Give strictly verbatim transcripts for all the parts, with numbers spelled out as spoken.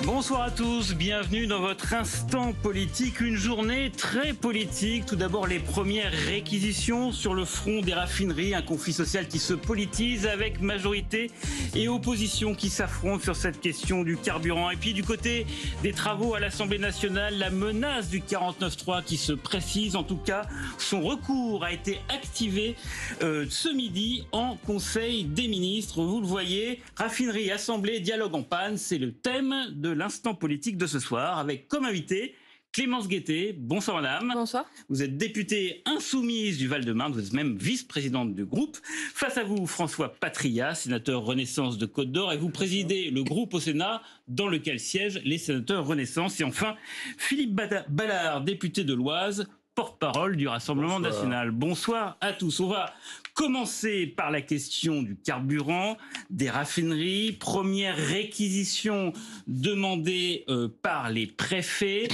Bonsoir à tous, bienvenue dans votre instant politique, une journée très politique. Tout d'abord les premières réquisitions sur le front des raffineries, un conflit social qui se politise avec majorité et opposition qui s'affrontent sur cette question du carburant. Et puis du côté des travaux à l'Assemblée nationale, la menace du quarante-neuf trois qui se précise. En tout cas, son recours a été activé euh, ce midi en Conseil des ministres. Vous le voyez, raffinerie, assemblée, dialogue en panne, c'est le thème de l'instant politique de ce soir, avec comme invité Clémence Guettet. Bonsoir madame. Bonsoir. Vous êtes députée insoumise du Val-de-Marne, vous êtes même vice-présidente du groupe. Face à vous, François Patriat, sénateur Renaissance de Côte-d'Or, et vous présidez le groupe au Sénat dans lequel siègent les sénateurs Renaissance. Et enfin, Philippe Ballard, député de l'Oise, porte-parole du Rassemblement Bonsoir. national. Bonsoir à tous. On va commencer par la question du carburant, des raffineries. Première réquisition demandée euh, par les préfets.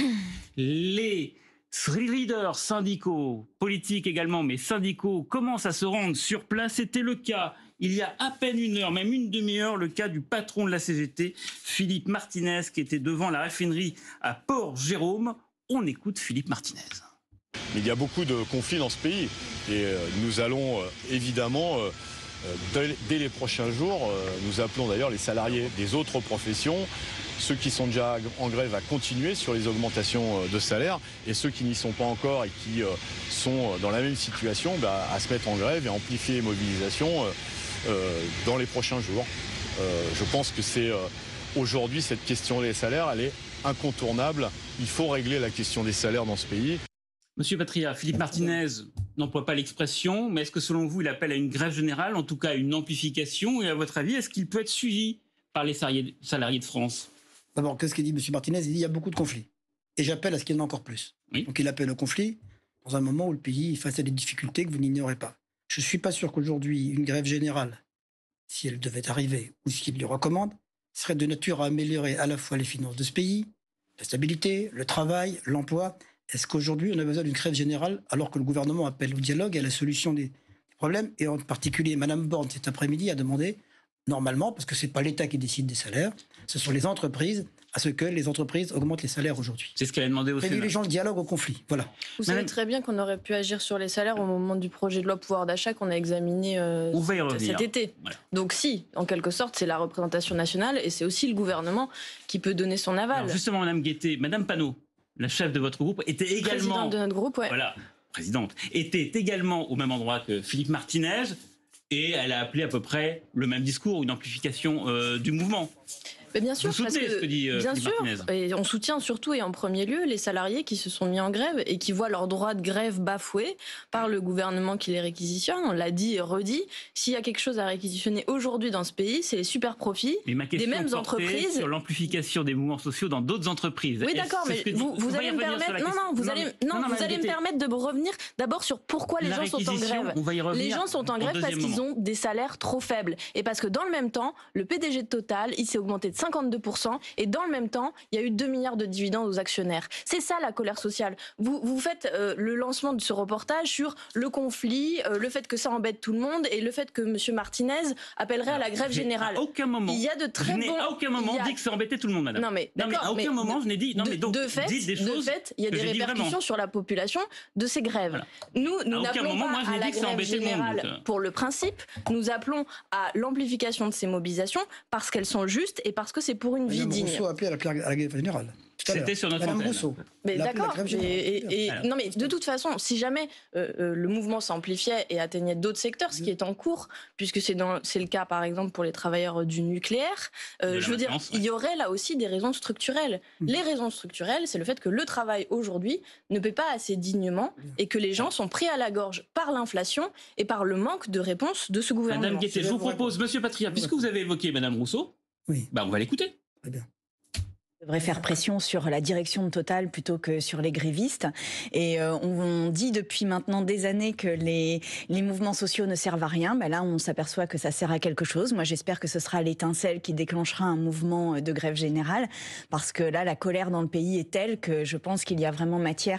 Les leaders syndicaux, politiques également, mais syndicaux, commencent à se rendre sur place. C'était le cas il y a à peine une heure, même une demi-heure, le cas du patron de la C G T, Philippe Martinez, qui était devant la raffinerie à Port-Jérôme. On écoute Philippe Martinez. Il y a beaucoup de conflits dans ce pays et euh, nous allons euh, évidemment, euh, dès, dès les prochains jours, euh, nous appelons d'ailleurs les salariés des autres professions, ceux qui sont déjà en grève à continuer sur les augmentations euh, de salaire et ceux qui n'y sont pas encore et qui euh, sont dans la même situation bah, à se mettre en grève et à amplifier les mobilisations euh, euh, dans les prochains jours. Euh, je pense que c'est euh, aujourd'hui cette question des salaires, elle est incontournable. Il faut régler la question des salaires dans ce pays. Monsieur Patriat, Philippe Martinez n'emploie pas l'expression, mais est-ce que selon vous, il appelle à une grève générale, en tout cas à une amplification? Et à votre avis, est-ce qu'il peut être suivi par les salariés de France? D'abord, qu'est-ce qu'il dit, Monsieur Martinez? Il dit qu'il y a beaucoup de conflits. Et j'appelle à ce qu'il y en ait encore plus. Oui. Donc il appelle au conflit dans un moment où le pays est face à des difficultés que vous n'ignorez pas. Je ne suis pas sûr qu'aujourd'hui, une grève générale, si elle devait arriver, ou ce qu'il lui recommande, serait de nature à améliorer à la fois les finances de ce pays, la stabilité, le travail, l'emploi. Est-ce qu'aujourd'hui, on a besoin d'une grève générale alors que le gouvernement appelle au dialogue et à la solution des problèmes? Et en particulier, Mme Borne, cet après-midi, a demandé, normalement, parce que ce n'est pas l'État qui décide des salaires, ce sont les entreprises, à ce que les entreprises augmentent les salaires aujourd'hui. C'est ce qu'elle a demandé au Sénat. Privilégiant le dialogue au conflit, voilà. Vous savez très bien qu'on aurait pu agir sur les salaires au moment du projet de loi pouvoir d'achat qu'on a examiné euh, cet été. Voilà. Donc si, en quelque sorte, c'est la représentation nationale et c'est aussi le gouvernement qui peut donner son aval. Alors justement, Mme Guettet, Mme Panot, la chef de votre groupe, était également... Présidente de notre groupe, ouais. Voilà, présidente. Était également au même endroit que Philippe Martinez et elle a appelé à peu près le même discours, une amplification euh, du mouvement. Mais bien sûr, vous soutenez parce que, ce que dit euh, bien Philippe sûr, Martinez. Et on soutient surtout et en premier lieu les salariés qui se sont mis en grève et qui voient leur droit de grève bafoué par le gouvernement qui les réquisitionne. On l'a dit et redit. S'il y a quelque chose à réquisitionner aujourd'hui dans ce pays, c'est les super profits des mêmes entreprises. Sur l'amplification des mouvements sociaux dans d'autres entreprises. Oui, d'accord, mais vous, vous, vous allez me permettre. Non, non, vous non, allez, non, non, vous allez me permettre de revenir d'abord sur pourquoi les gens sont en grève. On va y revenir. Les gens sont en grève parce qu'ils ont des salaires trop faibles et parce que dans le même temps, le P D G de Total, il s'est augmenté de cinquante-deux pour cent. Et dans le même temps, il y a eu deux milliards de dividendes aux actionnaires. C'est ça la colère sociale. Vous, vous faites euh, le lancement de ce reportage sur le conflit, euh, le fait que ça embête tout le monde et le fait que M. Martinez appellerait Alors, à la grève générale. À aucun moment, il y a de très je n'ai bons... à aucun moment a... dit que ça embêtait tout le monde, madame. Non, mais, non, mais à aucun mais moment je n'ai dit... Non, de, mais donc, de, fait, dites des choses de fait, il y a des répercussions sur la population de ces grèves. Voilà. Nous, nous n'appelons pas moi, à la grève générale le monde, pour le principe. Nous appelons à l'amplification de ces mobilisations parce qu'elles sont justes et parce que c'est pour une vie digne. Rousseau a appelé à la, à la grève générale. C'était sur notre antenne. Rousseau. Mais d'accord. Et, et, et, non, mais de toute façon, si jamais euh, euh, le mouvement s'amplifiait et atteignait d'autres secteurs, ce qui est en cours, puisque c'est c'est le cas, par exemple, pour les travailleurs du nucléaire, euh, je veux dire, ouais. il y aurait là aussi des raisons structurelles. Mmh. Les raisons structurelles, c'est le fait que le travail aujourd'hui ne paie pas assez dignement et que les gens sont pris à la gorge par l'inflation et par le manque de réponse de ce gouvernement. Madame Guettet, je vous propose, Monsieur Patriat, puisque vous avez évoqué Madame Rousseau, oui. bah on va l'écouter. Très bien. devrait faire pression sur la direction de Total plutôt que sur les grévistes. Et euh, on, on dit depuis maintenant des années que les, les mouvements sociaux ne servent à rien. Ben là, on s'aperçoit que ça sert à quelque chose. Moi, j'espère que ce sera l'étincelle qui déclenchera un mouvement de grève générale, parce que là, la colère dans le pays est telle que je pense qu'il y a vraiment matière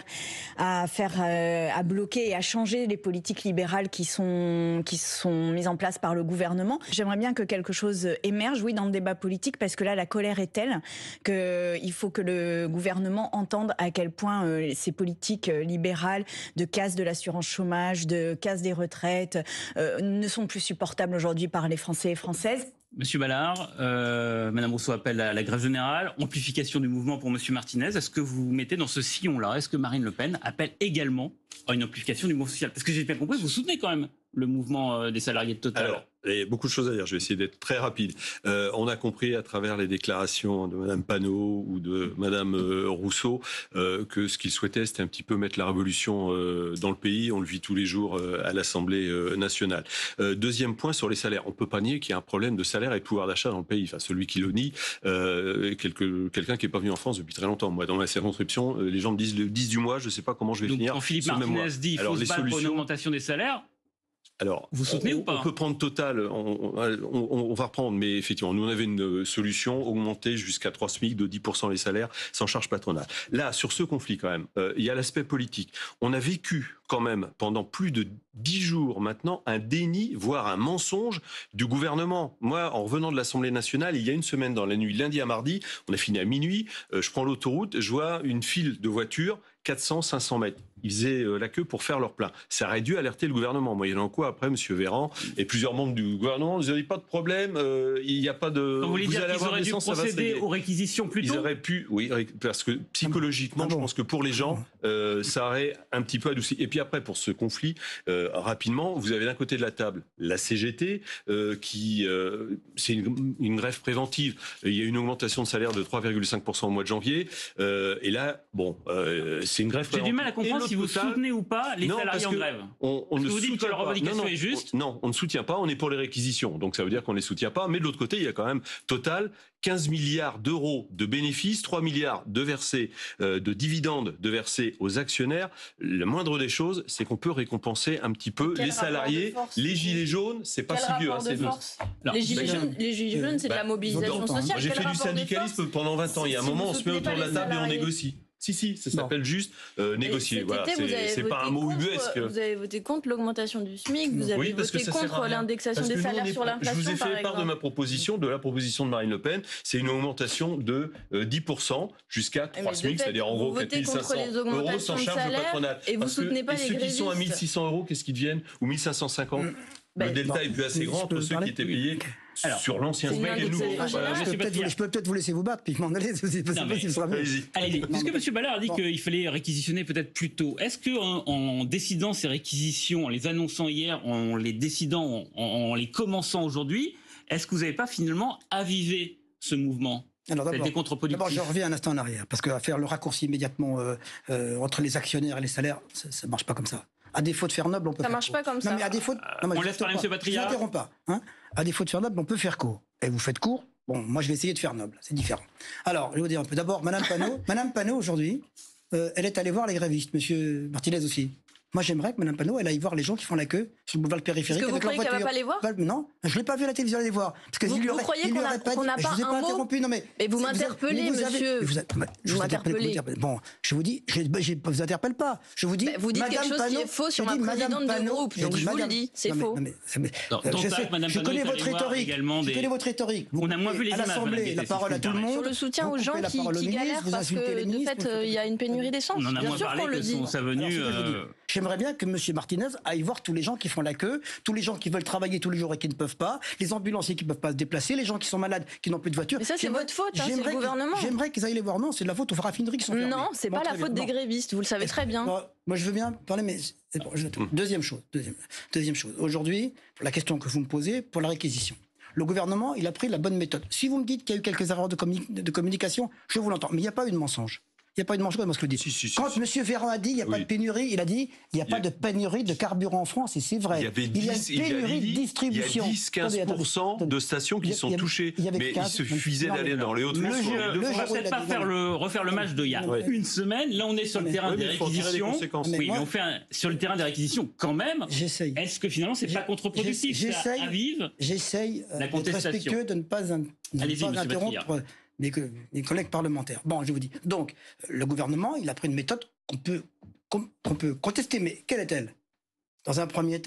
à faire, euh, à bloquer et à changer les politiques libérales qui sont, qui sont mises en place par le gouvernement. J'aimerais bien que quelque chose émerge, oui, dans le débat politique, parce que là, la colère est telle que euh, il faut que le gouvernement entende à quel point euh, ces politiques euh, libérales de casse de l'assurance chômage, de casse des retraites, euh, ne sont plus supportables aujourd'hui par les Français et Françaises. Monsieur Ballard, euh, Madame Rousseau appelle à la grève générale, amplification du mouvement pour Monsieur Martinez. Est-ce que vous vous mettez dans ce sillon-là? Est-ce que Marine Le Pen appelle également à une amplification du mouvement social? Parce que j'ai bien compris, vous soutenez quand même le mouvement des salariés de Total. Alors, il y a beaucoup de choses à dire. Je vais essayer d'être très rapide. Euh, on a compris à travers les déclarations de Madame Panot ou de Madame euh, Rousseau euh, que ce qu'ils souhaitaient, c'était un petit peu mettre la révolution euh, dans le pays. On le vit tous les jours euh, à l'Assemblée euh, nationale. Euh, deuxième point sur les salaires. On ne peut pas nier qu'il y a un problème de salaire et de pouvoir d'achat dans le pays. Enfin, celui qui le nie, euh, quelque, quelqu'un qui n'est pas venu en France depuis très longtemps. Moi, dans ma circonscription, les gens me disent le dix du mois, je ne sais pas comment je vais Donc, finir. Quand Philippe Martinez dit qu'il faut se battre pour une augmentation des salaires, alors, vous soutenez on, ou pas? On peut prendre Total, on, on, on va reprendre, mais effectivement, nous on avait une solution, augmenter jusqu'à trois SMIC de dix pour cent les salaires sans charge patronale. Là, sur ce conflit quand même, euh, il y a l'aspect politique. On a vécu quand même pendant plus de dix jours maintenant un déni, voire un mensonge du gouvernement. Moi, en revenant de l'Assemblée nationale, il y a une semaine, dans la nuit lundi à mardi, on a fini à minuit, euh, je prends l'autoroute, je vois une file de voitures, quatre cents, cinq cents mètres. Ils faisaient la queue pour faire leur plein. Ça aurait dû alerter le gouvernement. Moyennant quoi, après, M. Véran et plusieurs membres du gouvernement nous ont dit pas de problème, euh, il n'y a pas de... Vous voulez vous dire qu'ils auraient dû procéder aux réquisitions plus tôt? Ils auraient pu, oui, parce que psychologiquement, ah bon. je pense que pour les gens, euh, ça aurait un petit peu adouci. Et puis après, pour ce conflit, euh, rapidement, vous avez d'un côté de la table la C G T, euh, qui, euh, c'est une, une grève préventive. Il y a une augmentation de salaire de trois virgule cinq pour cent au mois de janvier. Euh, et là, bon, euh, c'est une grève préventive. J'ai du mal à comprendre si vous total, soutenez ou pas les non, salariés en grève. On, on ne vous dites que leur revendication non, non, est juste. On, non, on ne soutient pas, on est pour les réquisitions. Donc ça veut dire qu'on ne les soutient pas. Mais de l'autre côté, il y a quand même Total, quinze milliards d'euros de bénéfices, trois milliards de versés, euh, de dividendes de versés aux actionnaires. Le moindre des choses, c'est qu'on peut récompenser un petit peu les salariés, les gilets jaunes. C'est pas si vieux. Hein, Alors, les gilets jaunes, les gilets jaunes, c'est bah, de la mobilisation non, sociale. J'ai fait du syndicalisme pendant vingt ans. Il y a un si moment, on se met autour de la table et on négocie. Si, si, ça s'appelle juste euh, négocier. Voilà, c'est pas un mot ubuesque. Vous avez voté contre l'augmentation du SMIC, vous avez oui, voté contre l'indexation des salaires sur l'inflation. Je vous ai fait part de ma proposition, de la proposition de Marine Le Pen. C'est une augmentation de euh, dix pour cent jusqu'à trois SMIC, c'est-à-dire en gros quatre mille cinq cents euros sans charge patronale. Et vous soutenez pas les ceux qui sont à mille six cents euros, qu'est-ce qu'ils deviennent? Ou mille cinq cent cinquante? Le delta est plus assez grand entre ceux qui étaient payés Alors, sur l'ancien SMIC et le nouveau. Voilà. Je peux peut-être peut peut vous laisser vous battre, puis m'en aller. Allez, puisque M. Ballard a dit bon. qu'il fallait réquisitionner peut-être plus tôt, est-ce qu'en en décidant ces réquisitions, en les annonçant hier, en les décidant, en, en les commençant aujourd'hui, est-ce que vous n'avez pas finalement avivé ce mouvement? Alors d'abord, je reviens un instant en arrière, parce que faire le raccourci immédiatement euh, euh, entre les actionnaires et les salaires, ça ne marche pas comme ça. À défaut de faire noble, on peut ça faire marche court. pas comme ça. Non, mais à défaut de... non, on laisse parler M. Patria. Je n'interromps pas. Hein. À défaut de faire noble, on peut faire court. Et vous faites court. Bon, moi, je vais essayer de faire noble. C'est différent. Alors, je vais vous dire un peu. D'abord, Madame Panot, Madame Panot aujourd'hui, euh, elle est allée voir les grévistes. Monsieur Martinez aussi. Moi, j'aimerais que Mme Panot, elle aille voir les gens qui font la queue sur le boulevard périphérique avec leur voiture. Est-ce que vous croyez qu'elle va pas les voir? Non, je ne l'ai pas vu à la télévision aller les voir. Parce que vous, lui vous aurait, croyez qu'on n'a pas, pas, pas je vous ai un pas mot interrompu, non mais... Mais vous m'interpellez, monsieur. Vous, vous m'interpellez. Bon, je vous dis, je ne vous interpelle pas. Je vous dis, vous dites quelque chose qui est faux sur ma présidente de groupe. Donc je vous le dis, c'est faux. Je connais votre rhétorique. Je connais votre rhétorique. On a moins vu les images. À l'Assemblée, la parole à tout le monde. Sur le soutien aux gens qui galèrent parce que, de fait, il y a une pénurie d'essence. On en a moins parlé que son sa venue. J'aimerais bien que M. Martinez aille voir tous les gens qui font la queue, tous les gens qui veulent travailler tous les jours et qui ne peuvent pas, les ambulanciers qui ne peuvent pas se déplacer, les gens qui sont malades, qui n'ont plus de voiture. Mais ça, c'est votre faute, hein, c'est le gouvernement. J'aimerais qu'ils aillent les voir. Non, c'est de la faute aux raffineries qui sont fermées. Non, c'est bon, pas la faute bien. des grévistes, vous le savez très bien. Bon, moi, je veux bien parler, mais... Bon, je... Deuxième chose, deuxième, deuxième chose. Aujourd'hui, la question que vous me posez pour la réquisition. Le gouvernement, il a pris la bonne méthode. Si vous me dites qu'il y a eu quelques erreurs de, communi de communication, je vous l'entends. Mais il n'y a pas eu de mensonge. Il n'y a pas eu de mensonge, moi je le dis. Si, si, si, Quand si. M. Véran a dit il n'y a oui. pas de pénurie, il a dit il n'y a, a pas de pénurie de carburant en France, et c'est vrai. Il y, avait dix, il y a une pénurie de distribution. Il y a dix à quinze pour cent de stations qui sont touchées. Mais il suffisait d'aller dans les Hauts-de-France. On ne va peut-être pas faire le, refaire le match d'il y a une semaine. Là, on est sur le terrain des réquisitions. Oui, mais on fait sur le terrain des réquisitions quand même. J'essaye. Est-ce que finalement, c'est pas contre-productif? Ça avive J'essaye d'être respectueux, de ne pas interrompre Mes, mes collègues parlementaires. Bon, je vous dis. Donc, le gouvernement, il a pris une méthode qu'on peut, qu'on peut contester. Mais quelle est-elle? Dans un premier temps,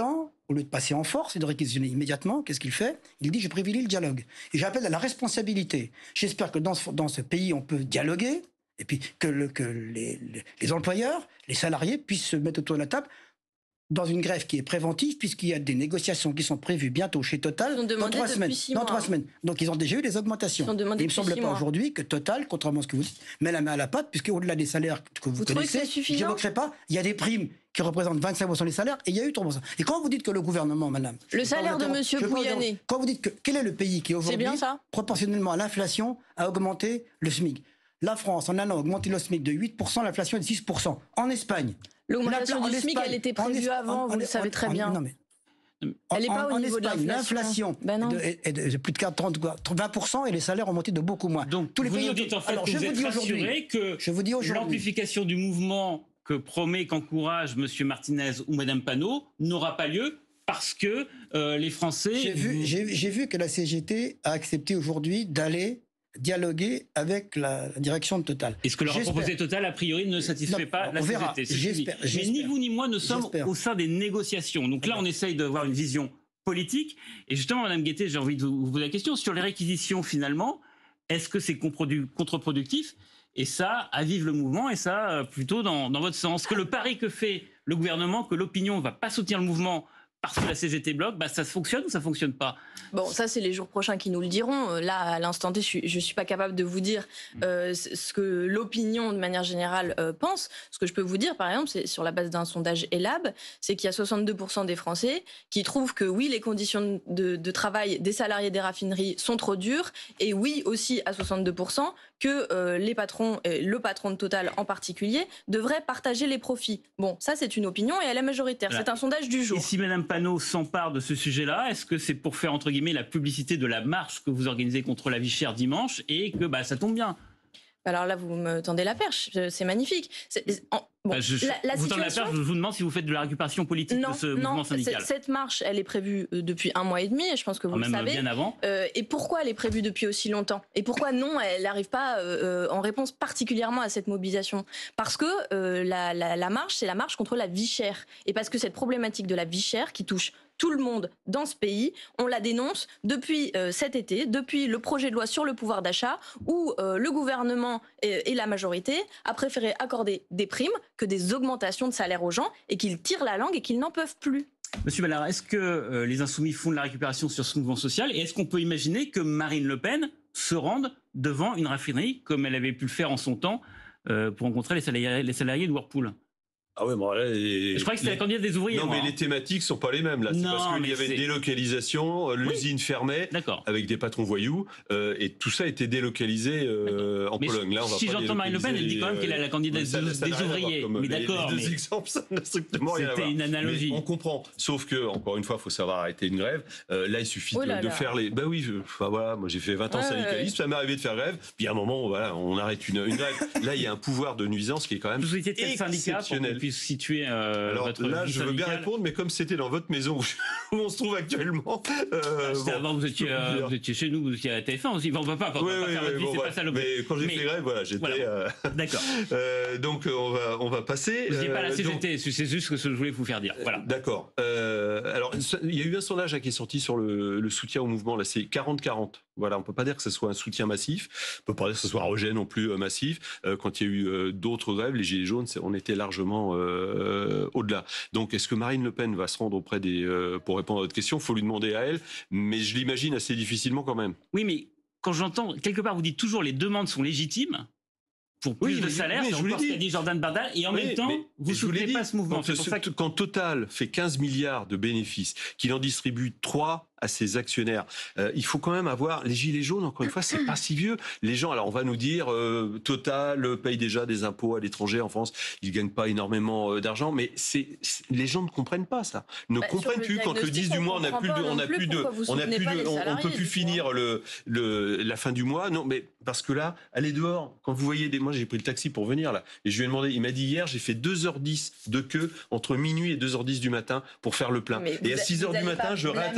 au lieu de passer en force et de réquisitionner immédiatement, qu'est-ce qu'il fait? Il dit, je privilégie le dialogue. Et j'appelle à la responsabilité. J'espère que dans ce, dans ce pays, on peut dialoguer, et puis que, le, que les, les, les employeurs, les salariés puissent se mettre autour de la table dans une grève qui est préventive, puisqu'il y a des négociations qui sont prévues bientôt chez Total dans trois semaines. Dans trois semaines. Donc ils ont déjà eu des augmentations. Et il ne me semble pas aujourd'hui que Total, contrairement à ce que vous dites, met la main à la pâte, puisque au-delà des salaires que vous, vous connaissez, je n'évoquerai pas, il y a des primes qui représentent vingt-cinq pour cent des salaires, et il y a eu trois pour cent. Et quand vous dites que le gouvernement, madame... Le salaire de M. Pouyanné... Quand vous dites que quel est le pays qui aujourd'hui, proportionnellement à l'inflation, a augmenté le SMIC? La France, en un an, a augmenté le SMIC de huit pour cent, l'inflation est de six pour cent. En Espagne... L'augmentation du SMIC, elle était prévue avant, vous le savez très bien. Non, mais elle n'est pas au niveau de l'inflation. L'inflation est de plus de trente, vingt pour cent et les salaires ont monté de beaucoup moins. Donc, tous les vous pays nous dites en fait alors, que vous êtes rassuré que l'amplification du mouvement que promet, qu'encourage M. Martinez ou Mme Panot n'aura pas lieu parce que euh, les Français... J'ai vu, j'ai, j'ai vu que la C G T a accepté aujourd'hui d'aller dialoguer avec la direction de Total. Et ce que leur a proposé Total, a priori, ne satisfait non, pas la C G T. J'espère, Mais ni vous ni moi ne sommes j'espère. au sein des négociations. Donc là, on essaye d'avoir une vision politique. Et justement, Mme Guettet, j'ai envie de vous poser la question. Sur les réquisitions, finalement, est-ce que c'est contre-productif? Et ça avive le mouvement, et ça, plutôt dans, dans votre sens. Que le pari que fait le gouvernement, que l'opinion ne va pas soutenir le mouvement parce que la C G T bloque, bah ça fonctionne ou ça fonctionne pas? Bon, ça c'est les jours prochains qui nous le diront. Là, à l'instant T, je suis, je suis pas capable de vous dire euh, ce que l'opinion de manière générale euh, pense. Ce que je peux vous dire, par exemple, c'est sur la base d'un sondage Elab, c'est qu'il y a soixante-deux pour cent des Français qui trouvent que oui, les conditions de, de travail des salariés des raffineries sont trop dures, et oui aussi à soixante-deux pour cent que euh, les patrons, et le patron de Total en particulier, devraient partager les profits. Bon, ça c'est une opinion et elle est majoritaire. Voilà. C'est un sondage du jour. Et si Mme Panot s'empare de ce sujet-là, est-ce que c'est pour faire entre guillemets la publicité de la marche que vous organisez contre la vie chère dimanche et que bah, ça tombe bien? Alors là, vous me tendez la perche, c'est magnifique. C'est, en, bon, bah je, la, la vous situation... tendez la perche, je vous demande si vous faites de la récupération politique non, de ce non, mouvement syndical. Cette marche, elle est prévue depuis un mois et demi, et je pense que vous ah, le même savez. Bien avant. Euh, et pourquoi elle est prévue depuis aussi longtemps? Et pourquoi non, elle n'arrive pas euh, en réponse particulièrement à cette mobilisation? Parce que euh, la, la, la marche, c'est la marche contre la vie chère. Et parce que cette problématique de la vie chère qui touche tout le monde dans ce pays, on la dénonce depuis euh, cet été, depuis le projet de loi sur le pouvoir d'achat, où euh, le gouvernement et, et la majorité a préféré accorder des primes que des augmentations de salaire aux gens, et qu'ils tirent la langue et qu'ils n'en peuvent plus. Monsieur Ballard, est-ce que euh, les Insoumis font de la récupération sur ce mouvement social, et est-ce qu'on peut imaginer que Marine Le Pen se rende devant une raffinerie, comme elle avait pu le faire en son temps, euh, pour rencontrer les salariés, les salariés de Whirlpool? Ah ouais, bon, là, les, je crois que c'est la candidate des ouvriers. Non, moi, mais hein. les thématiques sont pas les mêmes là. C'est non, parce qu'il y avait c'est... une délocalisation, l'usine oui. fermait, avec des patrons voyous, euh, et tout ça a été délocalisé euh, en mais Pologne. Là, on va si pas j'entends Marine Le Pen, elle dit quand même qu'elle est la candidate ça, des, ça des ouvriers. Mais d'accord, les mais deux exemples, ça n'a strictement rien à voir. C'était une analogie. Mais on comprend. Sauf que, encore une fois, il faut savoir arrêter une grève. Euh, là, il suffit oh là de, de là. faire les. Ben oui, je, enfin, voilà, moi j'ai fait vingt ans ouais, syndicaliste, ouais. ça m'est arrivé de faire grève. Puis à un moment, voilà, on arrête une, une grève. Là, il y a un pouvoir de nuisance qui est quand même vous étiez de syndicat pour qu'on puisse situer. Euh, Alors votre là, je veux bien répondre, mais comme c'était dans votre maison où on se trouve actuellement. Euh, bon, avant, vous étiez, euh, vous étiez chez nous, vous étiez à la T F un aussi. Enfin, on ne peut pas, on oui, va pas oui, faire votre oui, vie, bon, c'est ouais. pas ça l'objet. Mais quand j'ai mais, fait grève, voilà, j'étais. Voilà. Euh, D'accord. Euh, donc on va on va passer. Vous n'êtes pas à la C G T, donc... c'est juste ce que je voulais vous faire dire. Voilà. D'accord. Euh, alors il y a eu un sondage là, qui est sorti sur le, le soutien au mouvement. Là, c'est quarante quarante. Voilà, on peut pas dire que ce soit un soutien massif. On peut pas dire que ce soit un rejet non plus euh, massif. Euh, quand il y a eu euh, d'autres grèves, les Gilets jaunes, on était largement euh, au-delà. Donc, est-ce que Marine Le Pen va se rendre auprès des... Euh, pour répondre à votre question, il faut lui demander à elle, mais je l'imagine assez difficilement quand même. Oui, mais quand j'entends, quelque part, vous dites toujours les demandes sont légitimes, pour plus oui, de mais, salaire, mais c'est encore ce qu'a dit Jordan Bardella, et en oui, même temps, mais, vous ne soutenez pas ce mouvement. Quand, c'est pour ce, ça que... quand Total fait quinze milliards de bénéfices, qu'il en distribue trois à ses actionnaires, euh, il faut quand même avoir... Les gilets jaunes, encore une fois, c'est pas si vieux. Les gens, alors on va nous dire, euh, Total paye déjà des impôts à l'étranger, en France, ils gagnent pas énormément euh, d'argent, mais c'est, c'est, les gens ne comprennent pas ça. Ne bah, comprennent plus quand le dix du mois, on n'a plus de... On n'a plus de... On n'a plus de... On ne peut plus finir le, le, la fin du mois. Non, mais parce que là, allez dehors, quand vous voyez des... Moi, j'ai pris le taxi pour venir, là, et je lui ai demandé, il m'a dit hier, j'ai fait deux heures dix de queue entre minuit et deux heures dix du matin pour faire le plein. Mais et à six heures du matin, je réattaquais ma journée.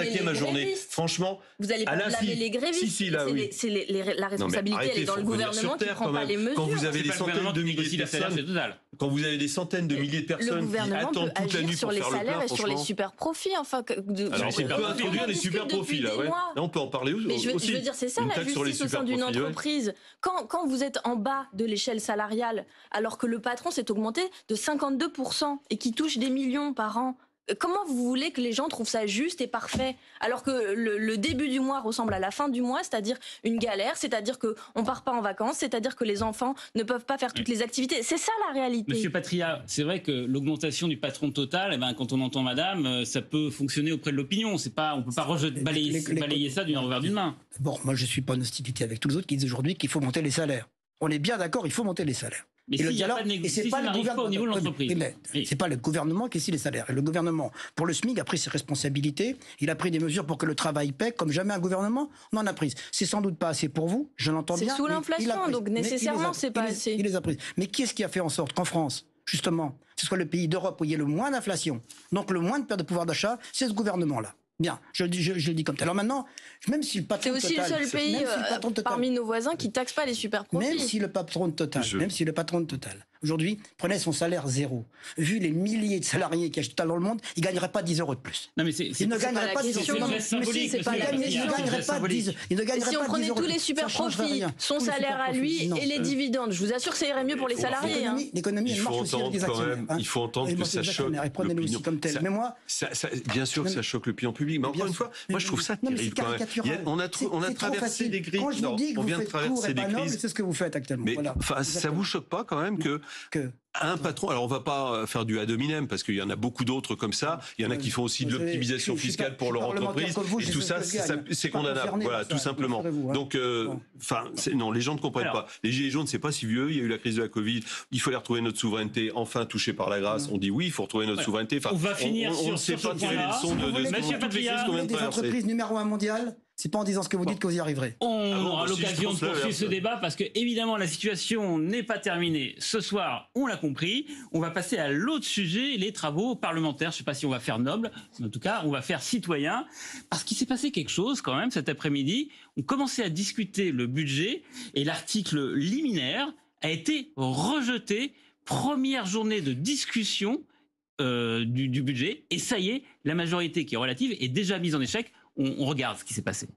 grévistes. Franchement, vous n'allez pas blâmer si, les grévistes. Si, si, là, c'est oui. les, c'est les, les, la responsabilité, arrêtez, elle est dans le gouvernement qui ne prend pas les mesures. Quand vous avez des centaines de milliers de personnes, quand vous avez des centaines de milliers de personnes qui attendent toute la nuit sur pour les faire le salaires plein, et sur les super profits. Enfin, de, alors on peut introduire les super profits là, ouais. Là on peut en parler aussi. Mais je veux, je veux dire, c'est ça la justice au sein d'une entreprise. Ouais. Quand, quand vous êtes en bas de l'échelle salariale, alors que le patron s'est augmenté de cinquante-deux pour cent et qui touche des millions par an. Comment vous voulez que les gens trouvent ça juste et parfait alors que le, le début du mois ressemble à la fin du mois, c'est-à-dire une galère, c'est-à-dire qu'on ne part pas en vacances, c'est-à-dire que les enfants ne peuvent pas faire toutes les activités. C'est ça la réalité. Monsieur Patria, c'est vrai que l'augmentation du patron de Total, eh ben, quand on entend madame, ça peut fonctionner auprès de l'opinion. C'est pas, on ne peut pas rejeter, balayer, les, les, balayer ça d'une revers d'une main. Bon, moi je ne suis pas en hostilité avec tous les autres qui disent aujourd'hui qu'il faut monter les salaires. On est bien d'accord, il faut monter les salaires. Mais et si le dialogue, pas de négo- et c'est si pas, le gouvernement, pas au niveau de l'entreprise. Oui. C'est pas le gouvernement qui décide les salaires. Et le gouvernement, pour le SMIC, a pris ses responsabilités. Il a pris des mesures pour que le travail paie, comme jamais un gouvernement n'en a pris. C'est sans doute pas assez pour vous, je l'entends bien. C'est sous l'inflation, donc nécessairement c'est pas il assez. Il les a prises. Mais qui est-ce qui a fait en sorte qu'en France, justement, ce soit le pays d'Europe où il y a le moins d'inflation, donc le moins de perte de pouvoir d'achat, c'est ce gouvernement-là. Bien, je, je, je le dis comme tel. Alors maintenant, même si le patron de Total... C'est aussi Total, le seul pays si euh, Total, parmi nos voisins qui ne taxe pas les super profits. Même si le patron de Total, je... même si le patron de Total, aujourd'hui, prenait son salaire zéro, vu les milliers de salariés qui achètent Total dans le monde, il ne gagnerait pas dix euros de plus. Non mais c'est, il ne gagnerait pas dix euros. C'est pas la question. Il ne gagnerait pas dix. Il ne gagnerait si on prenait tous les super profits, son salaire à lui et les dividendes, je vous assure que ça irait mieux pour les salariés. L'économie, elle marche aussi avec des actionnaires. Il faut entendre que ça choque l'opinion. Comme tel. Mais moi, bien sûr que ça choque l'opinion publique. Mais encore une fois, moi je trouve ça terrible quand même. Il y a, on a, on a traversé des crises. Quand je vous dis que on vous vient de faites traverser des crises. C'est ce que vous faites actuellement. Mais voilà. ça vous choque pas quand même que, que un patron, alors on va pas faire du ad hominem parce qu'il y en a beaucoup d'autres comme ça. Il y en a qui font aussi de l'optimisation fiscale pour leur entreprise et tout ça, c'est condamnable. Voilà, tout simplement. Donc, enfin, non, les gens ne comprennent pas. Les gilets jaunes, c'est pas si vieux. Il y a eu la crise de la Covid. Il fallait retrouver notre souveraineté. Enfin, touchée par la grâce. On dit oui, il faut retrouver notre souveraineté. Enfin, on va finir sur ce point-là. On ne sait pas tirer les leçons de Monsieur Patria, des entreprises numéro un mondial. C'est pas en disant ce que vous dites que vous y arriverez. On ah bon, aura bah, l'occasion si de poursuivre ce débat parce que évidemment la situation n'est pas terminée. Ce soir, on l'a compris. On va passer à l'autre sujet, les travaux parlementaires. Je ne sais pas si on va faire noble, mais en tout cas, on va faire citoyen. Parce qu'il s'est passé quelque chose quand même cet après-midi. On commençait à discuter le budget et l'article liminaire a été rejeté. Première journée de discussion euh, du, du budget. Et ça y est, la majorité qui est relative est déjà mise en échec. On, on regarde ce qui s'est passé.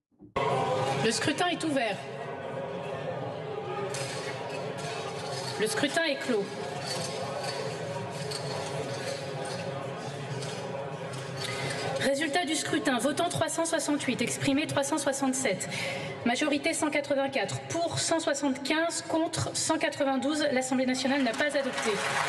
Le scrutin est ouvert. Le scrutin est clos. Résultat du scrutin. Votant trois cent soixante-huit, exprimé trois cent soixante-sept. Majorité cent quatre-vingt-quatre. Pour cent soixante-quinze, contre cent quatre-vingt-douze. L'Assemblée nationale n'a pas adopté.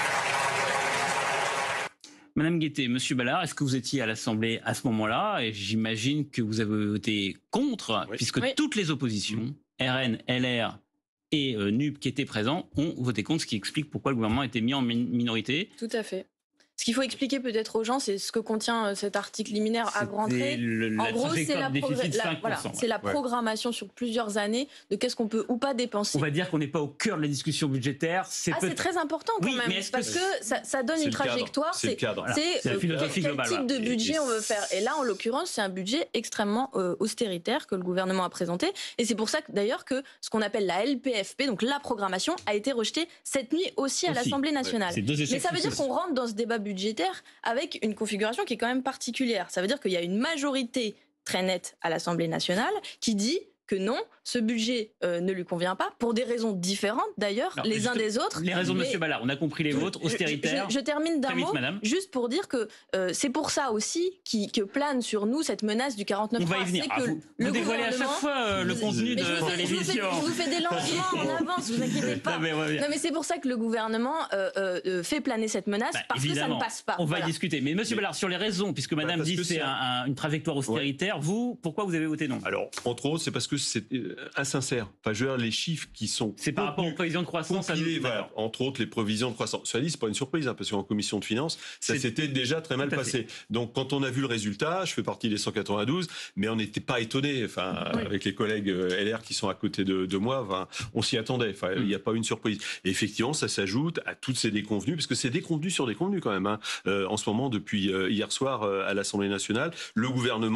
Madame Guettet, Monsieur Ballard, est-ce que vous étiez à l'Assemblée à ce moment-là? Et j'imagine que vous avez voté contre, oui. puisque oui. toutes les oppositions, R N, L R et euh, N U P qui étaient présents, ont voté contre, ce qui explique pourquoi le gouvernement a été mis en min- minorité. Tout à fait. Ce qu'il faut expliquer peut-être aux gens, c'est ce que contient cet article liminaire à grand trait. En gros, c'est la, progr- la, voilà, c'est la programmation ouais. sur plusieurs années de qu'est-ce qu'on peut ou pas dépenser. On va dire qu'on n'est pas au cœur de la discussion budgétaire. C'est, ah, peut- c'est très important quand oui, même, parce que, que ça, ça donne c'est une trajectoire. C'est, c'est, voilà. c'est, c'est euh, quel globale, type voilà. de budget et, on veut faire. Et là, en l'occurrence, c'est un budget extrêmement euh, austéritaire que le gouvernement a présenté. Et c'est pour ça que, d'ailleurs que ce qu'on appelle la L P F P, donc la programmation, a été rejetée cette nuit aussi à aussi. l'Assemblée nationale. Ouais. Mais ça veut dire qu'on rentre dans ce débat budgétaire avec une configuration qui est quand même particulière. Ça veut dire qu'il y a une majorité très nette à l'Assemblée nationale qui dit que non, ce budget euh, ne lui convient pas, pour des raisons différentes d'ailleurs, Alors, les uns des autres. Les raisons de M. Ballard, on a compris les vôtres, austéritaires. Je, je, je termine d'un mot, madame. juste pour dire que euh, c'est pour ça aussi qui, que plane sur nous cette menace du quarante-neuf trois. On va y venir. Ah, vous vous dévoilez à chaque fois euh, le contenu de, de l'émission. Je vous fais des lancements en avance, vous inquiétez pas. Non mais, non, mais c'est pour ça que le gouvernement euh, euh, fait planer cette menace, bah, parce évidemment. que ça ne passe pas. On voilà. va y discuter. Mais M. mais... Ballard, sur les raisons, puisque madame bah, dit que c'est un, un, une trajectoire austéritaire, ouais. vous, pourquoi vous avez voté non? Alors, entre autres, c'est parce que c'est insincère. Enfin, je veux dire, les chiffres qui sont... C'est par rapport aux prévisions de croissance. Compilés, voilà, entre autres, les prévisions de croissance. Cela dit, c'est pas une surprise, hein, parce qu'en commission de finances, ça c'est s'était déjà très mal passé. Donc, quand on a vu le résultat, je fais partie des cent quatre-vingt-douze, mais on n'était pas étonnés. Enfin, oui. avec les collègues L R qui sont à côté de, de moi, enfin, on s'y attendait. Enfin, il mm. n'y a pas eu une surprise. Et effectivement, ça s'ajoute à toutes ces déconvenues, parce que c'est déconvenu sur déconvenu quand même, hein, euh, en ce moment, depuis euh, hier soir euh, à l'Assemblée nationale. Le gouvernement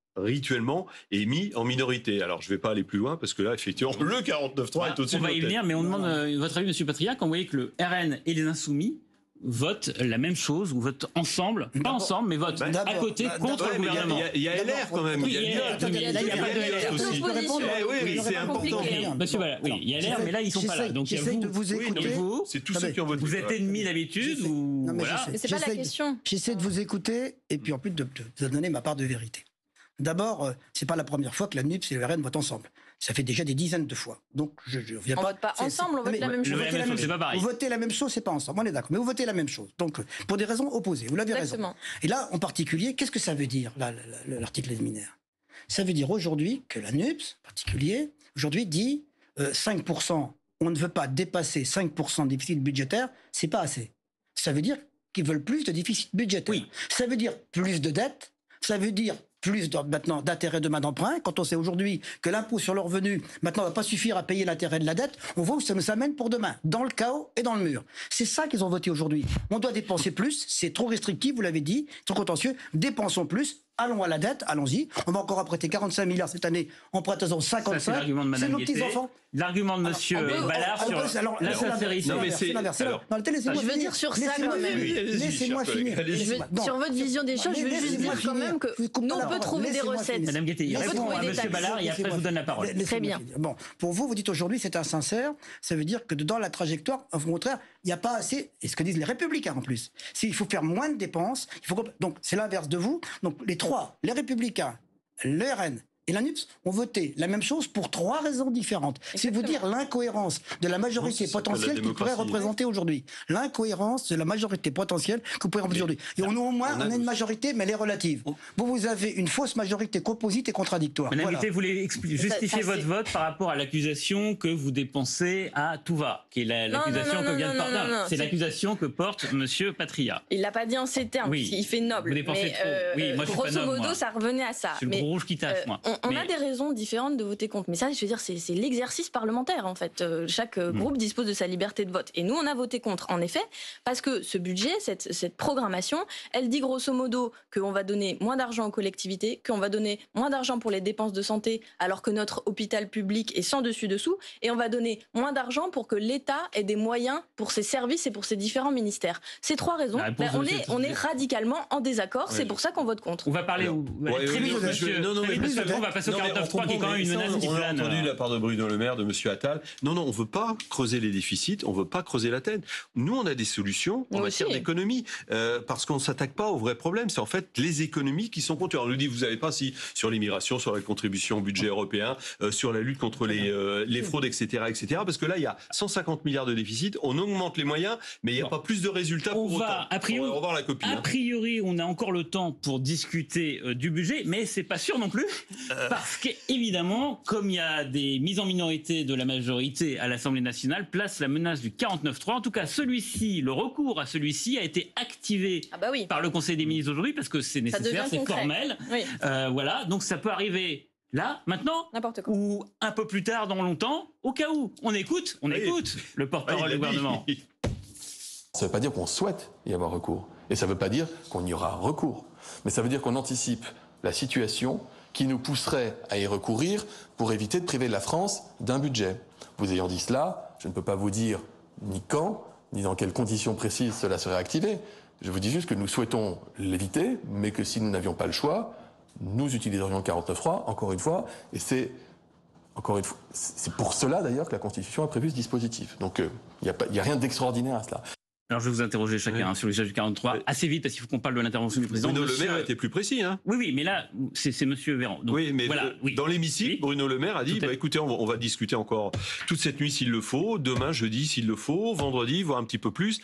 rituellement est mis en minorité. Alors, je ne vais pas aller plus loin parce que là, effectivement, le quarante-neuf trois ah, est au-dessus de On va y notre venir, mais on demande euh, votre avis, M. Patria, quand vous voyez que le R N et les Insoumis votent la même chose ou votent ensemble, pas ensemble, mais votent à côté contre le gouvernement. Il y a L R quand même. Oui, il y a L R aussi. Oui, c'est important. Monsieur, voilà, oui, il y a L R, mais là, ils ne sont pas là. Donc, il y a vous. de vous écouter. C'est tous ceux qui ont voté. Vous êtes ennemis d'habitude ou voilà. Mais c'est pas la question. J'essaie de vous écouter et puis en plus de vous donner ma part de vérité. D'abord, euh, c'est pas la première fois que la N U P S et le R N votent ensemble. Ça fait déjà des dizaines de fois. Donc, je ne reviens on pas. On vote pas ensemble, on vote la même chose. Vous votez la même chose, c'est pas pareil. Vous votez la même chose, c'est pas ensemble. On est d'accord. Mais vous votez la même chose. Donc, pour des raisons opposées. Vous l'avez raison. Et là, en particulier, qu'est-ce que ça veut dire, là, l'article liminaire? Ça veut dire aujourd'hui que la N U P S, en particulier, aujourd'hui dit euh, cinq pour cent. On ne veut pas dépasser cinq pour cent de déficit budgétaire. C'est pas assez. Ça veut dire qu'ils veulent plus de déficit budgétaire. Oui. Ça veut dire plus de dettes. Ça veut dire plus de, maintenant d'intérêt de main d'emprunt. Quand on sait aujourd'hui que l'impôt sur le revenu, maintenant, ne va pas suffire à payer l'intérêt de la dette, on voit où ça nous amène pour demain, dans le chaos et dans le mur. C'est ça qu'ils ont voté aujourd'hui. On doit dépenser plus, c'est trop restrictif, vous l'avez dit, trop contentieux, dépensons plus. Allons à la dette, allons-y. On va encore apprêter quarante-cinq milliards cette année, en prêtant cinquante-cinq. C'est l'argument de Mme nos petits-enfants. L'argument de M. Ballard sur la sincérité. Non, mais c'est l'inverse. Je veux dire sur ça quand même. Laissez-moi finir. Sur votre vision des choses, je veux juste dire quand même que nous, on peut trouver des recettes. Madame Guettet, répond à M. Ballard et après je vous donne la parole. Très bien. Bon, pour vous, vous dites aujourd'hui c'est insincère. Ça veut dire que dans la trajectoire, au contraire, il n'y a pas assez. Et ce que disent les Républicains en plus, c'est qu'il faut faire moins de dépenses. Il faut donc c'est l'inverse de vous. Donc les trois, les Républicains, le R N et la N U P S ont voté la même chose pour trois raisons différentes. C'est vous dire l'incohérence de la majorité non, potentielle qu'ils pourraient représenter aujourd'hui. L'incohérence de la majorité potentielle que vous pourrez représenter aujourd'hui. Et on, au moins, on a, on a une majorité, mais elle est relative. Oh. Vous, vous avez une fausse majorité composite et contradictoire. Madame voilà. Guettet, vous voulez justifier ça, ça, votre vote par rapport à l'accusation que vous dépensez à tout va, qui est l'accusation que vient de porter. C'est l'accusation que porte M. Patria. Il l'a pas dit en ces termes, oui. Il fait noble. Vous dépensez mais trop. Euh, oui, moi, je grosso suis pas noble, modo, moi. ça revenait à ça. C'est le gros rouge qui tâche, moi. On, on mais... a des raisons différentes de voter contre. Mais ça, je veux dire, c'est l'exercice parlementaire, en fait. Euh, chaque euh, groupe mmh. dispose de sa liberté de vote. Et nous, on a voté contre, en effet, parce que ce budget, cette, cette programmation, elle dit grosso modo qu'on va donner moins d'argent aux collectivités, qu'on va donner moins d'argent pour les dépenses de santé, alors que notre hôpital public est sans dessus-dessous, et on va donner moins d'argent pour que l'État ait des moyens pour ses services et pour ses différents ministères. Ces trois raisons, ben, on, est, on est radicalement en désaccord. Oui. C'est pour ça qu'on vote contre. On va parler... Alors, ouais, très vite, oui, monsieur. Non, non, mais monsieur, on va passer au quarante-neuf trois, qui est quand même une menace qui plane. On a entendu la part de Bruno Le Maire, de M. Attal. Non, non, on ne veut pas creuser les déficits, on ne veut pas creuser la tête. Nous, on a des solutions en Nous matière d'économie, euh, parce qu'on ne s'attaque pas au vrai problème. C'est en fait les économies qui sont comptées. On nous dit, vous n'avez pas si sur l'immigration, sur la contribution au budget européen, euh, sur la lutte contre les, euh, les fraudes, et cetera, et cetera. Parce que là, il y a cent cinquante milliards de déficit, on augmente les moyens, mais il n'y a bon. pas plus de résultats on pour va, autant. A priori, on va revoir la copie. A hein. priori, on a encore le temps pour discuter euh, du budget, mais c'est pas sûr non plus, euh... parce qu'évidemment, comme il y a des mises en minorité de la majorité à l'Assemblée nationale, place la menace du quarante-neuf trois. En tout cas, celui-ci, le recours à celui-ci a été activé ah bah oui. par le Conseil des ministres aujourd'hui, parce que c'est nécessaire, c'est formel. Oui. Euh, voilà, donc ça peut arriver là, maintenant, ou un peu plus tard, dans longtemps, au cas où. On écoute, on oui. écoute le porte-parole oui, du gouvernement. Ça ne veut pas dire qu'on souhaite y avoir recours. Et ça ne veut pas dire qu'on y aura recours. Mais ça veut dire qu'on anticipe la situation qui nous pousserait à y recourir pour éviter de priver la France d'un budget. Vous ayant dit cela, je ne peux pas vous dire ni quand, ni dans quelles conditions précises cela serait activé. Je vous dis juste que nous souhaitons l'éviter, mais que si nous n'avions pas le choix, nous utiliserions le quarante-neuf trois, encore une fois, et c'est encore une fois, c'est pour cela d'ailleurs que la Constitution a prévu ce dispositif. Donc il euh, n'y a, a rien d'extraordinaire à cela. Alors je vais vous interroger chacun oui. hein, sur l'usage du quarante-trois oui. assez vite parce qu'il faut qu'on parle de l'intervention du président. Bruno Monsieur... Le Maire était plus précis. Hein. Oui, oui, mais là, c'est Monsieur Véran. Donc, oui, mais voilà, le, oui. dans l'hémicycle, oui. Bruno Le Maire a dit, bah, écoutez, on va, on va discuter encore toute cette nuit s'il le faut, demain, jeudi s'il le faut, vendredi, voire un petit peu plus.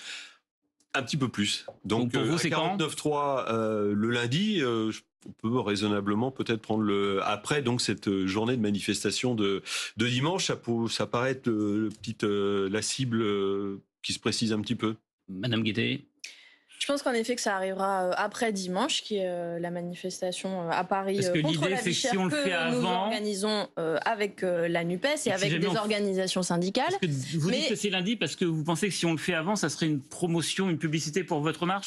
Un petit peu plus. Donc, Donc pour euh, vous, quarante-neuf trois euh, le lundi, euh, on peut raisonnablement peut-être prendre le après donc cette journée de manifestation de, de dimanche. Ça, peut, ça paraît être le, le petite, euh, la cible euh, qui se précise un petit peu. Madame Guettet. Je pense qu'en effet que ça arrivera après dimanche, qui est euh, la manifestation à Paris Parce que contre la c'est vie chère si on le que fait nous avant... organisons euh, avec euh, la NUPES et, et avec si des on... organisations syndicales. Parce que vous Mais... dites que c'est lundi parce que vous pensez que si on le fait avant, ça serait une promotion, une publicité pour votre marche, c'est ça ?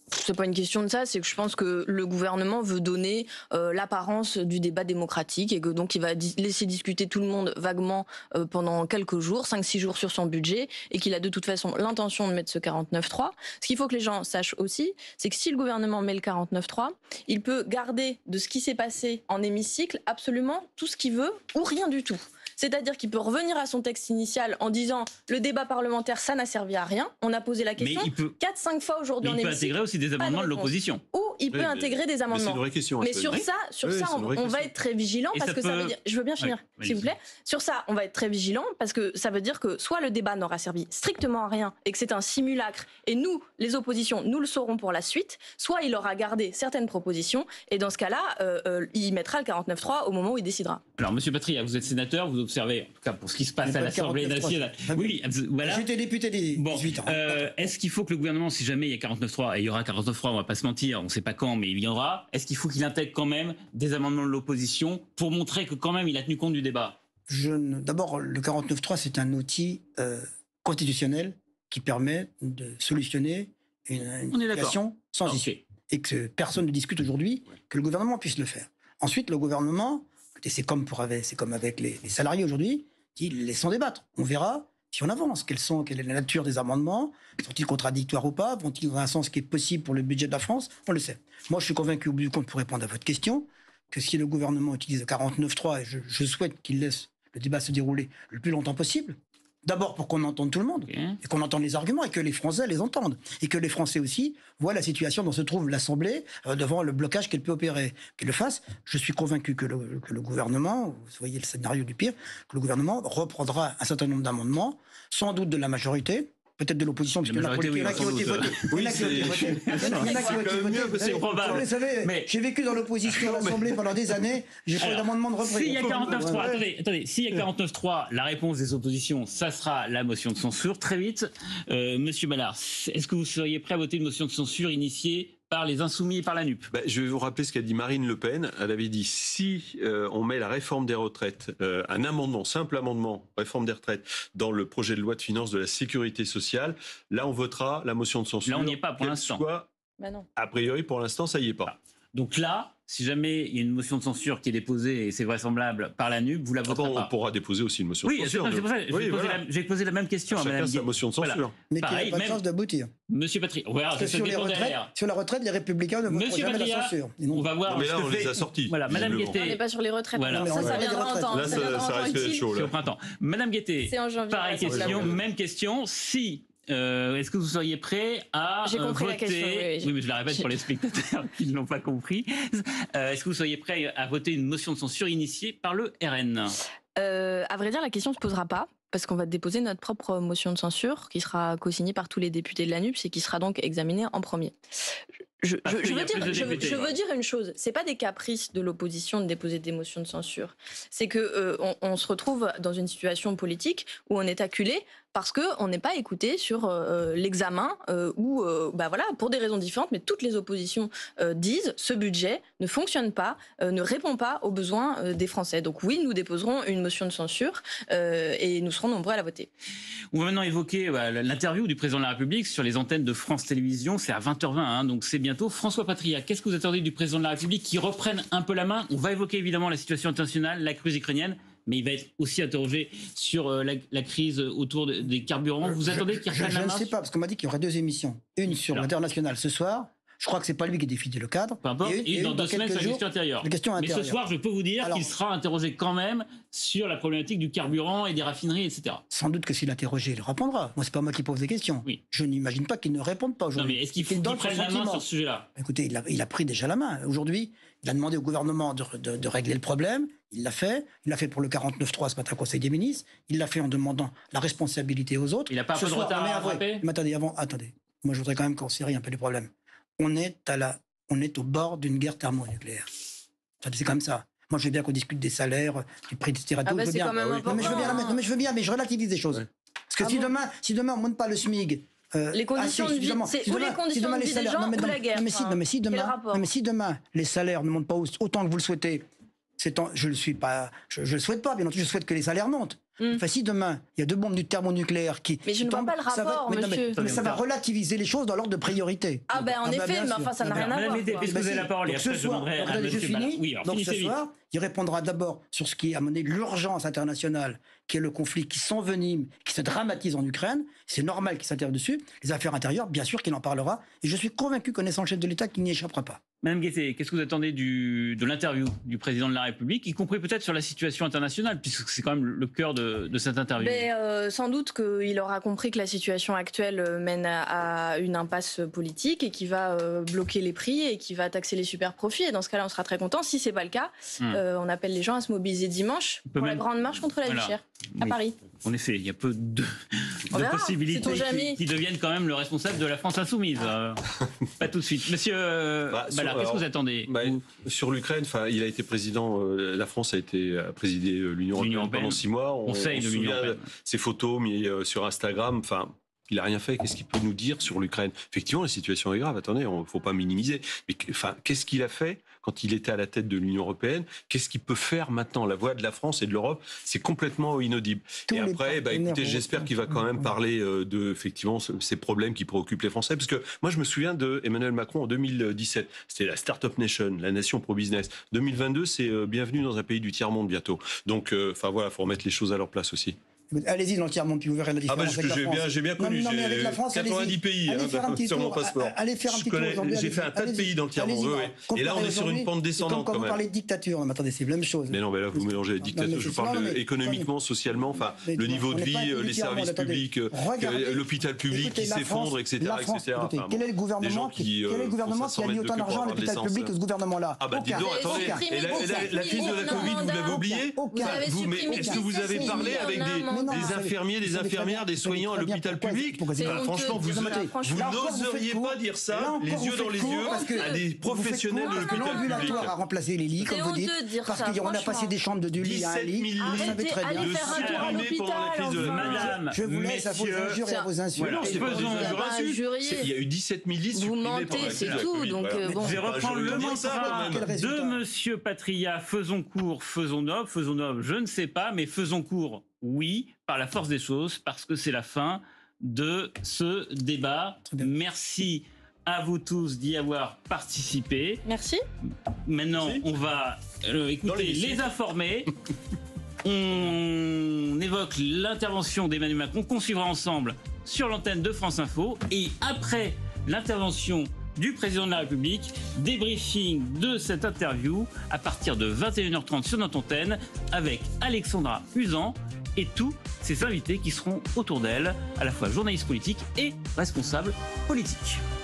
C'est pas une question de ça, c'est que je pense que le gouvernement veut donner euh, l'apparence du débat démocratique et que donc il va di- laisser discuter tout le monde vaguement euh, pendant quelques jours, cinq six jours sur son budget, et qu'il a de toute façon l'intention de mettre ce quarante-neuf trois. Ce qu'il faut que les gens sachent aussi, c'est que si le gouvernement met le quarante-neuf trois, il peut garder de ce qui s'est passé en hémicycle absolument tout ce qu'il veut ou rien du tout. C'est-à-dire qu'il peut revenir à son texte initial en disant le débat parlementaire, ça n'a servi à rien. On a posé la question quatre cinq fois aujourd'hui en hémicycle. Il peut intégrer aussi des amendements de l'opposition. Ou il peut oui, intégrer des amendements. Mais, c'est une vraie question, mais sur ça, sur oui, ça on, on va être très vigilant parce que peut... ça veut dire. Je veux bien finir, ouais, s'il vous plaît. Sur ça, on va être très vigilant parce que ça veut dire que soit le débat n'aura servi strictement à rien et que c'est un simulacre et nous, les oppositions, nous le saurons pour la suite, soit il aura gardé certaines propositions et dans ce cas-là, euh, euh, il mettra le quarante-neuf trois au moment où il décidera. Alors, Monsieur Patria, vous êtes sénateur, vous observez, en tout cas pour ce qui se passe à l'Assemblée nationale. Oui, voilà. J'étais député des bon, dix-huit ans. Euh, est-ce qu'il faut que le gouvernement, si jamais il y a quarante-neuf trois, et il y aura quarante-neuf trois, on ne va pas se mentir, on ne sait pas quand, mais il y en aura, est-ce qu'il faut qu'il intègre quand même des amendements de l'opposition pour montrer que quand même il a tenu compte du débat? Je ne... D'abord, le quarante-neuf trois, c'est un outil euh, constitutionnel qui permet de solutionner une, une situation sans okay. issue. Et que personne ne discute aujourd'hui que le gouvernement puisse le faire. Ensuite, le gouvernement, et c'est comme, pour avec, c'est comme avec les, les salariés aujourd'hui, dit laissons débattre. On verra si on avance. Quelles sont, quelle est la nature des amendements? Sont-ils contradictoires ou pas? Vont-ils dans un sens qui est possible pour le budget de la France? On le sait. Moi, je suis convaincu, au bout du compte, pour répondre à votre question, que si le gouvernement utilise le quarante-neuf trois, et je, je souhaite qu'il laisse le débat se dérouler le plus longtemps possible, d'abord pour qu'on entende tout le monde, okay. et qu'on entende les arguments, et que les Français les entendent. Et que les Français aussi voient la situation dont se trouve l'Assemblée euh, devant le blocage qu'elle peut opérer. Qu'elle le fasse, je suis convaincu que le, que le gouvernement, vous voyez le scénario du pire, que le gouvernement reprendra un certain nombre d'amendements, sans doute de la majorité, peut-être de l'opposition, parce qu'il y en a qui ont été votés. Il y en a qui ont été votés. Il y en a qui ont été votés. C'est probable. Vous savez, j'ai vécu dans l'opposition à l'Assemblée pendant des années, j'ai pas eu d'amendement de reprise. S'il y a quarante-neuf trois, attendez, attendez, s'il y a quarante-neuf trois, la réponse des oppositions, ça sera la motion de censure. Très vite, euh, Monsieur Ballard, est-ce que vous seriez prêt à voter une motion de censure initiée par les Insoumis et par la N U P? Bah, je vais vous rappeler ce qu'a dit Marine Le Pen. Elle avait dit si euh, on met la réforme des retraites, euh, un amendement, simple amendement, réforme des retraites, dans le projet de loi de finances de la sécurité sociale, là on votera la motion de censure. Là on n'y est pas pour l'instant. Soit, bah non. A priori pour l'instant ça y est pas. Donc là, si jamais il y a une motion de censure qui est déposée, et c'est vraisemblable, par la N U P, vous la voterez ah bon, pas. On pourra déposer aussi une motion oui, de censure. Oui, c'est pour ça. J'ai oui, voilà. posé, posé la même question à, à Madame Chacun sa motion de censure. Voilà. Mais qui n'a pas de chance d'aboutir. Monsieur Patry, voilà, sur, les retraites, sur la retraite, les Républicains ne voteront jamais Patria, la censure. On va voir. Non, mais là, on les a sortis. Voilà, Madame Guettet. On n'est pas sur les retraites. Voilà. Ça, ça viendra en temps. Là, ça risque d'être chaud. C'est au printemps. Madame Guettet, pareille question, même question. Si Euh, est-ce que vous seriez prêt à J'ai compris voter... la question, oui, oui, mais je la répète pour les spectateurs qui ne l'ont pas compris. Euh, est-ce que vous seriez prêt à voter une motion de censure initiée par le R N? euh, À vrai dire, la question ne se posera pas. Parce qu'on va déposer notre propre motion de censure qui sera co-signée par tous les députés de la N U P et qui sera donc examinée en premier. Je, je, je, veux dire, je, je veux dire une chose, c'est pas des caprices de l'opposition de déposer des motions de censure. C'est que euh, on, on se retrouve dans une situation politique où on est acculé parce que on n'est pas écouté sur euh, l'examen euh, où, euh, bah voilà, pour des raisons différentes, mais toutes les oppositions euh, disent ce budget ne fonctionne pas, euh, ne répond pas aux besoins euh, des Français. Donc oui, nous déposerons une motion de censure euh, et nous serons nombreux à la voter. On va maintenant évoquer bah, l'interview du président de la République sur les antennes de France Télévisions. C'est à vingt heures vingt, hein, donc c'est bientôt. François Patria, qu'est-ce que vous attendez du président de la République qui reprenne un peu la main? On va évoquer évidemment la situation internationale, la crise ukrainienne, mais il va être aussi interrogé sur euh, la, la crise autour de, des carburants. Vous attendez qu'il reprenne je, la je main? Je ne sais pas, parce qu'on m'a dit qu'il y aurait deux émissions. Une sur l'international ce soir. Je crois que c'est pas lui qui définit le cadre. Peu importe. Et, une, et, et dans, dans deux semaines, c'est la question intérieure. question intérieure. Mais ce soir, je peux vous dire qu'il sera interrogé quand même sur la problématique du carburant et des raffineries, et cetera. Sans doute que s'il est interrogé, il répondra. Moi, c'est pas moi qui pose des questions. Oui. Je n'imagine pas qu'il ne réponde pas aujourd'hui. Non, mais est-ce qu'il faut qu'il prenne la main sur ce sujet-là? Écoutez, il a, il a pris déjà la main. Aujourd'hui, il a demandé au gouvernement de, de, de régler le problème. Il l'a fait. Il l'a fait pour le quarante-neuf trois ce matin au Conseil des ministres. Il l'a fait en demandant la responsabilité aux autres. Il n'a pas un peu de retard à rattraper? Mais attendez, avant, attendez. Moi, je voudrais quand même qu'on série un peu les problèmes. On est à la On est au bord d'une guerre thermonucléaire. C'est comme ça. Moi, je veux bien qu'on discute des salaires, du prix des stéréotypes. Ah bah je veux bien. Non, mais je veux bien, non, mais je veux bien, mais je relativise des choses. Ouais. Parce que ah si, bon demain, si demain on ne monte pas le SMIC, euh, les conditions ah, si, de vie, c'est si ou les conditions si demain, de vie les salaires, des gens non, mais, ou la guerre. Non, mais si, non, mais si demain, non, mais si demain les salaires ne montent pas autant que vous le souhaitez, c'est en, je le suis pas, je, je le souhaite pas. Bien entendu, je souhaite que les salaires montent. Mm. Enfin, si demain, il y a deux bombes du thermonucléaire qui. Mais je ne vois pas le rapport, va, mais, monsieur. Non, mais, mais ça va relativiser les choses dans l'ordre de priorité. Ah, ben en ah, effet, bah, mais enfin, ça n'a rien à voir. Madame, puisque vous avez la parole, et après, je demanderai à M. Fini. Oui, donc ce soir, il répondra d'abord sur ce qui est, à mon avis, l'urgence internationale, qui est le conflit qui s'envenime, qui se dramatise en Ukraine. C'est normal qu'il s'intervienne dessus. Les affaires intérieures, bien sûr qu'il en parlera. Et je suis convaincu, connaissant le chef de l'État, qu'il n'y échappera pas. Madame Guettet, qu'est-ce que vous attendez du, de l'interview du président de la République, y compris peut-être sur la situation internationale, puisque c'est quand même le cœur de, de cette interview? Mais, euh, sans doute qu'il aura compris que la situation actuelle mène à, à une impasse politique et qui va euh, bloquer les prix et qui va taxer les super profits. Et dans ce cas-là, on sera très content. Si c'est pas le cas, hum. euh, on appelle les gens à se mobiliser dimanche pour même... la grande marche contre la vie chère à oui. Paris. En effet, il y a peu de, de possibilités qui, qui deviennent quand même le responsable de la France insoumise. Euh, pas tout de suite. Monsieur euh, bah, Ballard, qu'est-ce que vous attendez bah, vous Sur l'Ukraine, il a été président, euh, la France a été a présidé l'Union européenne pendant six mois. On, Conseil on de l'Union européenne. Ces photos mises euh, sur Instagram, enfin... Il n'a rien fait. Qu'est-ce qu'il peut nous dire sur l'Ukraine? Effectivement, la situation est grave. Attendez, il ne faut pas minimiser. Mais enfin, qu'est-ce qu'il a fait quand il était à la tête de l'Union européenne? Qu'est-ce qu'il peut faire maintenant? La voix de la France et de l'Europe, c'est complètement inaudible. Tous et après, bah, écoutez, j'espère qu'il va quand même parler euh, de effectivement ces problèmes qui préoccupent les Français. Parce que moi, je me souviens de Emmanuel Macron en deux mille dix-sept. C'était la Startup Nation, la nation pro-business. deux mille vingt-deux, c'est euh, bienvenue dans un pays du tiers-monde bientôt. Donc, enfin euh, voilà, il faut remettre les choses à leur place aussi. Allez-y dans le tiers-monde, puis vous verrez la différence. Ah bah, avec j'ai la bien, j'ai bien connu. Non, non, mais avec la France, quatre-vingt-dix pays allez hein, faire un petit sur mon tour, passeport. Allez faire un petit tour aujourd'hui. J'ai fait un tas de pays dans le tiers-monde. Oui. Et là, on est sur une pente descendante quand même. Vous parlez de dictature, mais attendez, c'est la même chose. Mais non, mais là, vous mélangez la dictature. Je parle économiquement, socialement, enfin, le niveau de vie, les services publics, l'hôpital public qui s'effondre, et cetera, et cetera. Quel est le gouvernement qui a mis autant d'argent à l'hôpital public que ce gouvernement-là? Ah bah dis donc, attendez. La crise de la Covid, vous l'avez oubliée? Mais est-ce que vous avez parlé avec des infirmiers, des infirmières, des soignants à l'hôpital public? Franchement, vous n'oseriez pas dire ça, les yeux dans les yeux, à des professionnels de l'hôpital public. L'ambulatoire a remplacé les lits, comme vous dites, parce qu'on a passé des chambres de deux lits à un lit. Vous savez très bien. Allez faire un tour à l'hôpital. Madame, je vous laisse à vos injures et à vos insultes. Il y a eu dix-sept mille lits supprimés. Vous mentez, c'est tout. Donc bon. Je vais reprendre le mantra de Monsieur Patriat. Faisons court, faisons noble, faisons noble. Je ne sais pas, mais faisons court. Oui, par la force des choses, parce que c'est la fin de ce débat. Merci à vous tous d'y avoir participé. Merci. Maintenant, Merci. on va euh, écouter les, les informés. On évoque l'intervention d'Emmanuel Macron qu'on suivra ensemble sur l'antenne de France Info. Et après l'intervention du président de la République, débriefing de cette interview à partir de vingt et une heures trente sur notre antenne avec Alexandra Usan et tous ses invités qui seront autour d'elle, à la fois journalistes politiques et responsables politiques.